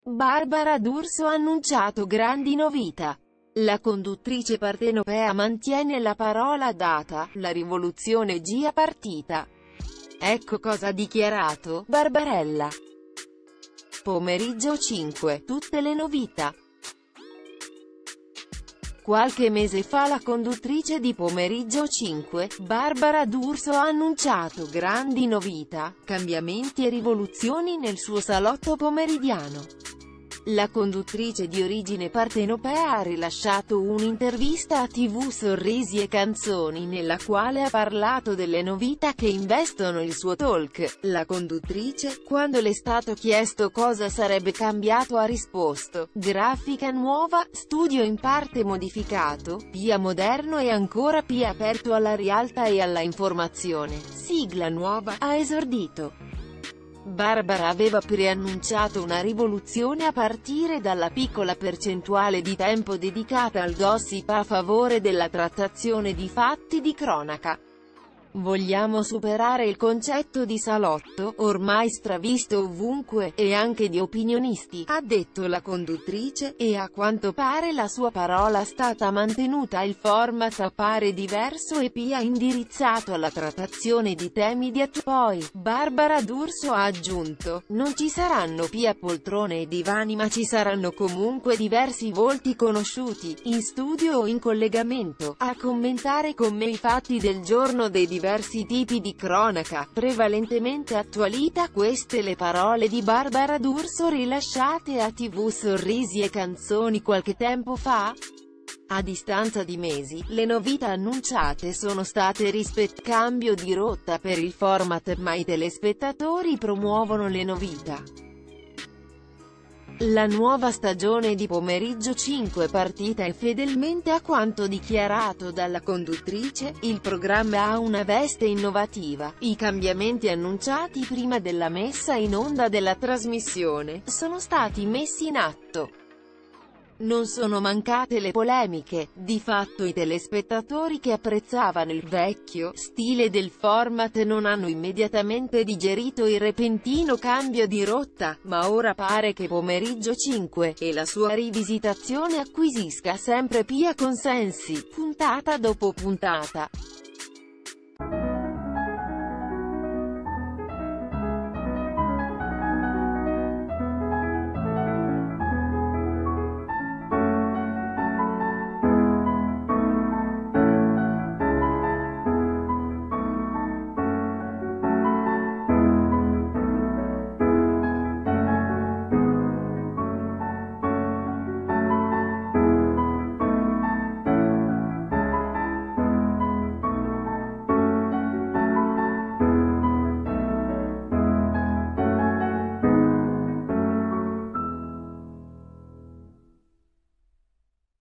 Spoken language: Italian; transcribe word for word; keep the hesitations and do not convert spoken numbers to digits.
Barbara D'Urso ha annunciato grandi novità. La conduttrice partenopea mantiene la parola data, la rivoluzione G è partita. Ecco cosa ha dichiarato Barbarella. Pomeriggio cinque, tutte le novità. Qualche mese fa la conduttrice di Pomeriggio cinque, Barbara D'Urso ha annunciato grandi novità, cambiamenti e rivoluzioni nel suo salotto pomeridiano. La conduttrice di origine partenopea ha rilasciato un'intervista a tivù Sorrisi e Canzoni nella quale ha parlato delle novità che investono il suo talk. La conduttrice, quando le è stato chiesto cosa sarebbe cambiato, ha risposto: grafica nuova, studio in parte modificato, P A moderno e ancora P A aperto alla realtà e alla informazione, sigla nuova, ha esordito. Barbara aveva preannunciato una rivoluzione a partire dalla piccola percentuale di tempo dedicata al gossip a favore della trattazione di fatti di cronaca. Vogliamo superare il concetto di salotto, ormai stravisto ovunque, e anche di opinionisti, ha detto la conduttrice, e a quanto pare la sua parola è stata mantenuta. Il format appare diverso e più indirizzato alla trattazione di temi di attualità. Poi, Barbara D'Urso ha aggiunto: non ci saranno più poltrone e divani, ma ci saranno comunque diversi volti conosciuti, in studio o in collegamento, a commentare con me i fatti del giorno dei diversi diversi tipi di cronaca, prevalentemente attualità. Queste le parole di Barbara D'Urso rilasciate a tivù Sorrisi e Canzoni qualche tempo fa. A distanza di mesi, le novità annunciate sono state rispetto cambio di rotta per il format, ma i telespettatori promuovono le novità. La nuova stagione di Pomeriggio cinque è partita e fedelmente a quanto dichiarato dalla conduttrice, il programma ha una veste innovativa. I cambiamenti annunciati prima della messa in onda della trasmissione sono stati messi in atto. Non sono mancate le polemiche. Di fatto i telespettatori che apprezzavano il vecchio stile del format non hanno immediatamente digerito il repentino cambio di rotta, ma ora pare che Pomeriggio cinque e la sua rivisitazione acquisisca sempre più consensi, puntata dopo puntata.